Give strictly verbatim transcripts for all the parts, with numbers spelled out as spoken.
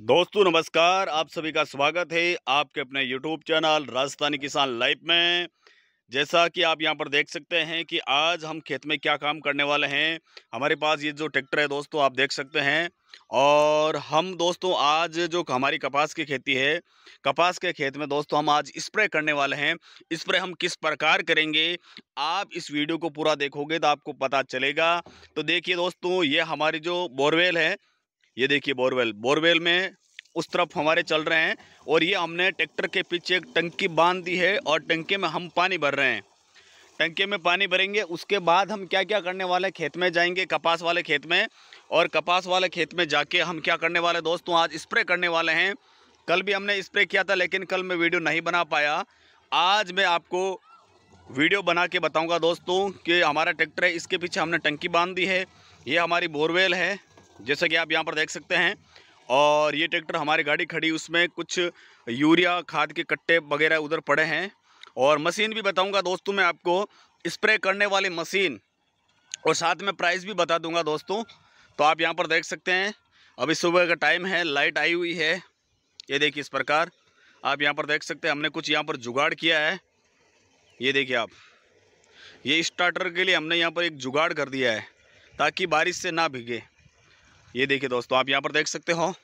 दोस्तों नमस्कार, आप सभी का स्वागत है आपके अपने यूट्यूब चैनल राजस्थानी किसान लाइफ में। जैसा कि आप यहां पर देख सकते हैं कि आज हम खेत में क्या काम करने वाले हैं। हमारे पास ये जो ट्रैक्टर है दोस्तों आप देख सकते हैं, और हम दोस्तों आज जो हमारी कपास की खेती है, कपास के खेत में दोस्तों हम आज स्प्रे करने वाले हैं। स्प्रे हम किस प्रकार करेंगे, आप इस वीडियो को पूरा देखोगे तो आपको पता चलेगा। तो देखिए दोस्तों, ये हमारी जो बोरवेल है, ये देखिए बोरवेल बोरवेल में उस तरफ हमारे चल रहे हैं, और ये हमने ट्रैक्टर के पीछे एक टंकी बांध दी है और टंकी में हम पानी भर रहे हैं। टंकी में पानी भरेंगे, उसके बाद हम क्या क्या करने वाले, खेत में जाएंगे, कपास वाले खेत में। और कपास वाले खेत में जाके हम क्या करने वाले दोस्तों, आज स्प्रे करने वाले हैं। कल भी हमने स्प्रे किया था, लेकिन कल मैं वीडियो नहीं बना पाया। आज मैं आपको वीडियो बना के बताऊँगा दोस्तों कि हमारा ट्रैक्टर है, इसके पीछे हमने टंकी बांध दी है। ये हमारी बोरवेल है, जैसा कि आप यहाँ पर देख सकते हैं। और ये ट्रैक्टर हमारी गाड़ी खड़ी, उसमें कुछ यूरिया खाद के कट्टे वगैरह उधर पड़े हैं। और मशीन भी बताऊंगा दोस्तों मैं आपको, स्प्रे करने वाली मशीन, और साथ में प्राइस भी बता दूंगा दोस्तों। तो आप यहाँ पर देख सकते हैं, अभी सुबह का टाइम है, लाइट आई हुई है। ये देखिए इस प्रकार आप यहाँ पर देख सकते हैं, हमने कुछ यहाँ पर जुगाड़ किया है। ये देखिए आप, ये स्टार्टर के लिए हमने यहाँ पर एक जुगाड़ कर दिया है ताकि बारिश से ना भीगे। ये देखिए दोस्तों आप यहाँ पर देख सकते हो,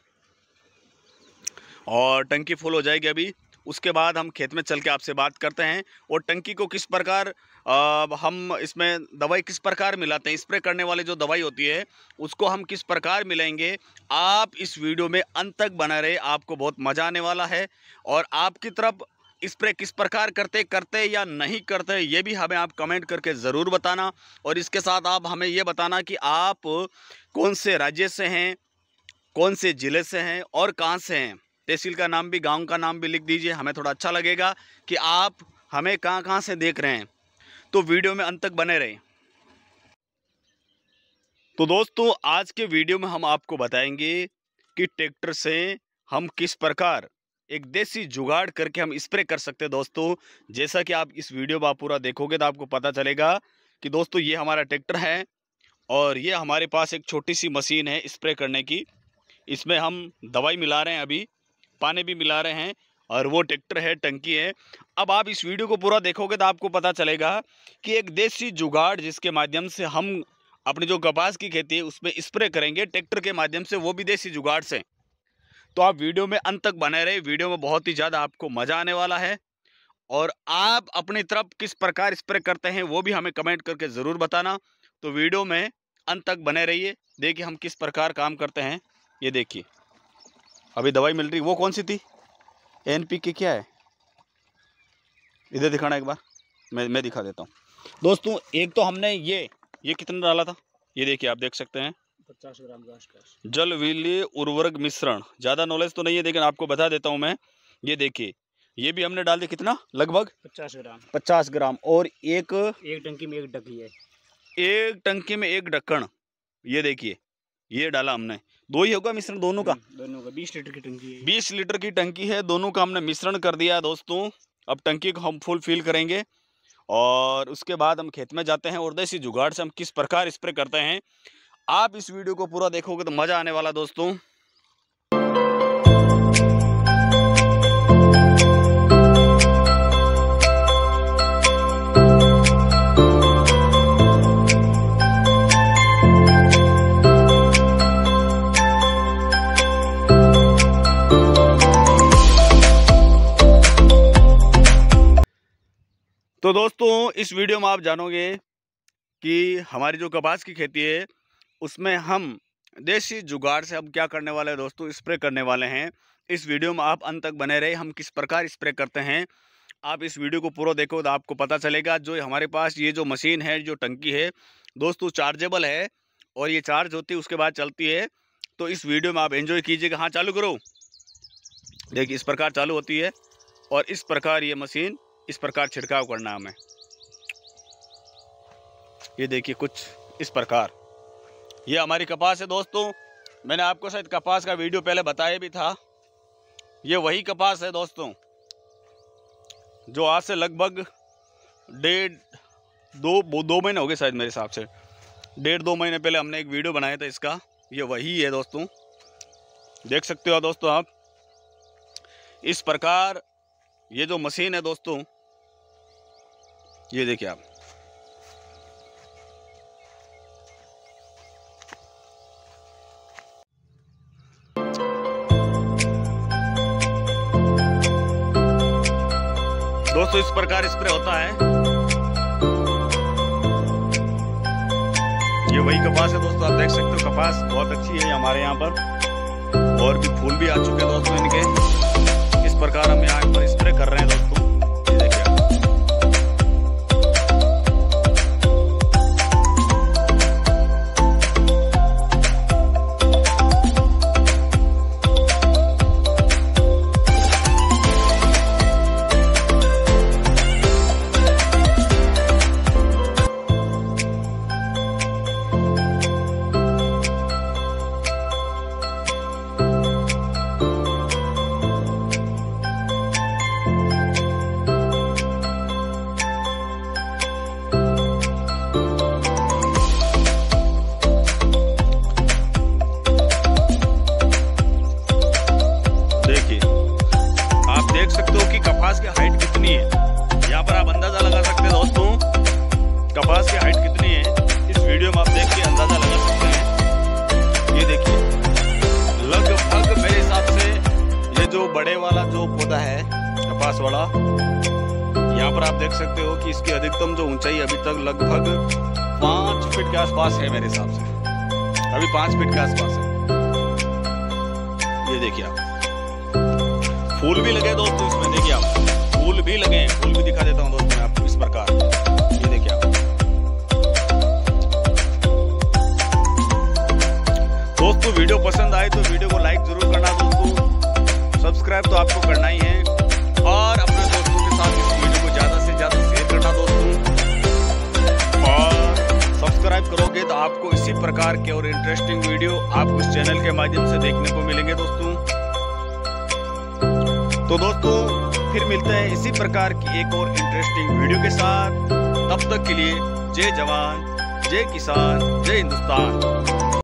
और टंकी फुल हो जाएगी अभी। उसके बाद हम खेत में चल के आपसे बात करते हैं, और टंकी को किस प्रकार आ, हम इसमें दवाई किस प्रकार मिलाते हैं, स्प्रे करने वाली जो दवाई होती है उसको हम किस प्रकार मिलाएंगे। आप इस वीडियो में अंत तक बना रहे, आपको बहुत मज़ा आने वाला है। और आपकी तरफ स्प्रे किस प्रकार करते करते या नहीं करते, ये भी हमें आप कमेंट करके ज़रूर बताना। और इसके साथ आप हमें ये बताना कि आप कौन से राज्य से हैं, कौन से ज़िले से हैं और कहाँ से हैं। तहसील का नाम भी, गांव का नाम भी लिख दीजिए, हमें थोड़ा अच्छा लगेगा कि आप हमें कहाँ कहाँ से देख रहे हैं। तो वीडियो में अंत तक बने रहें। तो दोस्तों आज के वीडियो में हम आपको बताएंगे कि ट्रैक्टर से हम किस प्रकार एक देसी जुगाड़ करके हम स्प्रे कर सकते हैं दोस्तों। जैसा कि आप इस वीडियो में आप पूरा देखोगे तो आपको पता चलेगा कि दोस्तों ये हमारा ट्रैक्टर है, और ये हमारे पास एक छोटी सी मशीन है स्प्रे करने की। इसमें हम दवाई मिला रहे हैं, अभी पानी भी मिला रहे हैं, और वो ट्रैक्टर है, टंकी है। अब आप इस वीडियो को पूरा देखोगे तो आपको पता चलेगा कि एक देसी जुगाड़ जिसके माध्यम से हम अपनी जो कपास की खेती है उसमें स्प्रे करेंगे ट्रैक्टर के माध्यम से, वो भी देसी जुगाड़ से। तो आप वीडियो में अंत तक बने रहे, वीडियो में बहुत ही ज़्यादा आपको मज़ा आने वाला है। और आप अपनी तरफ किस प्रकार स्प्रे करते हैं वो भी हमें कमेंट करके ज़रूर बताना। तो वीडियो में अंत तक बने रहिए, देखिए हम किस प्रकार काम करते हैं। ये देखिए अभी दवाई मिल रही, वो कौन सी थी, एन पी के क्या है, इधर दिखाना एक बार, मैं मैं दिखा देता हूँ दोस्तों। एक तो हमने ये ये कितना डाला था, ये देखिए आप देख सकते हैं, पचास ग्राम के आसपास जल विलीय उर्वरक मिश्रण। ज़्यादा नॉलेज तो नहीं है, लेकिन आपको बता देता हूँ मैं। ये देखिए ये भी हमने डाल दिया, कितना, लगभग पचास ग्राम पचास ग्राम। और एक एक टंकी में एक ढकी है, एक टंकी में एक ढक्कन, ये देखिए ये डाला हमने। दो ही होगा मिश्रण दोनों का, दोनों का बीस लीटर की टंकी है। बीस लीटर की टंकी है, दोनों का हमने मिश्रण कर दिया है दोस्तों। अब टंकी को हम फुल फिल करेंगे, और उसके बाद हम खेत में जाते हैं, और देसी जुगाड़ से हम किस प्रकार स्प्रे करते हैं। आप इस वीडियो को पूरा देखोगे तो मज़ा आने वाला दोस्तों। तो दोस्तों इस वीडियो में आप जानोगे कि हमारी जो कपास की खेती है उसमें हम देसी जुगाड़ से हम क्या करने वाले हैं दोस्तों, स्प्रे करने वाले हैं। इस वीडियो में आप अंत तक बने रहे, हम किस प्रकार स्प्रे करते हैं। आप इस वीडियो को पूरा देखो तो आपको पता चलेगा। जो हमारे पास ये जो मशीन है, जो टंकी है दोस्तों, चार्जेबल है, और ये चार्ज होती है उसके बाद चलती है। तो इस वीडियो में आप एंजॉय कीजिएगा। हाँ चालू करो, देखिए इस प्रकार चालू होती है, और इस प्रकार ये मशीन इस प्रकार छिड़काव करना हमें। ये देखिए कुछ इस प्रकार, ये हमारी कपास है दोस्तों। मैंने आपको शायद कपास का वीडियो पहले बताया भी था। ये वही कपास है दोस्तों जो आज से लगभग डेढ़ दो दो महीने हो गए शायद, मेरे हिसाब से डेढ़ दो महीने पहले हमने एक वीडियो बनाया था इसका। ये वही है दोस्तों, देख सकते हो दोस्तों आप, इस प्रकार ये जो मशीन है दोस्तों, ये देखिए आप, दोस्तों इस प्रकार स्प्रे होता है। ये वही कपास है दोस्तों, आप देख सकते हो कपास बहुत अच्छी है हमारे यहाँ पर, और भी फूल भी आ चुके हैं दोस्तों इनके। इस प्रकार हम यहाँ पर स्प्रे कर रहे हैं दोस्तों, ये देखिए आप। देख सकते हो कि कपास की हाइट कितनी है। यहाँ पर आप अंदाजा लगा सकते हैं दोस्तों कपास की हाइट कितनी है। इस वीडियो में आप देख के अंदाजा लगा सकते हैं। ये देखिए लगभग मेरे हिसाब से ये जो बड़े वाला जो पौधा है कपास वाला, यहाँ पर आप देख सकते हो कि इसकी अधिकतम जो ऊंचाई अभी तक लगभग पाँच फीट के आसपास है मेरे हिसाब से, अभी पाँच फीट के आसपास है। ये देखिए आप, फूल भी लगे दोस्तों इसमें, देखिए आप फूल भी लगे हैं, फूल भी दिखा देता हूं दोस्तों मैं आपको इस प्रकार। ये देखिए आप दोस्तों, वीडियो पसंद आए तो वीडियो को लाइक जरूर करना दोस्तों, सब्सक्राइब तो आपको करना ही है, और अपने दोस्तों के साथ इस वीडियो को ज्यादा से ज्यादा शेयर करना दोस्तों। और सब्सक्राइब करोगे तो आपको इसी प्रकार के और इंटरेस्टिंग वीडियो आपको इस चैनल के माध्यम से देखने को मिलेंगे दोस्तों। तो दोस्तों फिर मिलते हैं इसी प्रकार की एक और इंटरेस्टिंग वीडियो के साथ। तब तक के लिए जय जवान, जय किसान, जय हिंदुस्तान।